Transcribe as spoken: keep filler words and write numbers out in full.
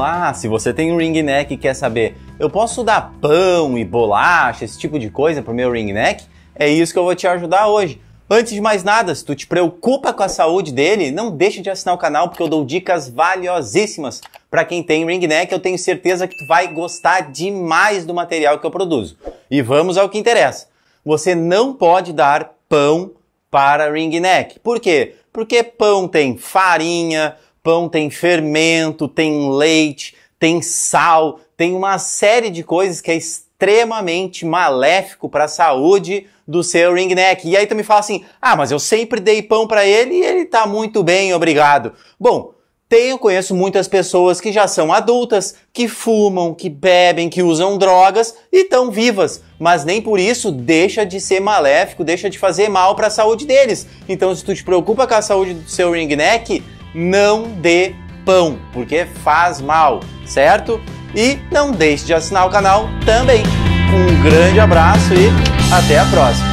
lá, se você tem um ring neck e quer saber, eu posso dar pão e bolacha, esse tipo de coisa pro meu ring neck? É isso que eu vou te ajudar hoje. Antes de mais nada, se tu te preocupa com a saúde dele, não deixe de assinar o canal porque eu dou dicas valiosíssimas para quem tem ring neck. Eu tenho certeza que tu vai gostar demais do material que eu produzo. E vamos ao que interessa. Você não pode dar pão para ring neck. Por quê? Porque pão tem farinha, pão tem fermento, tem leite, tem sal, tem uma série de coisas que é extremamente maléfico para a saúde do seu ring neck. E aí tu me fala assim, ah, mas eu sempre dei pão para ele e ele tá muito bem, obrigado. Bom, tenho, conheço muitas pessoas que já são adultas, que fumam, que bebem, que usam drogas e estão vivas, mas nem por isso deixa de ser maléfico, deixa de fazer mal para a saúde deles. Então se tu te preocupa com a saúde do seu ring neck, não dê pão, porque faz mal, certo? E não deixe de assinar o canal também. Um grande abraço e até a próxima!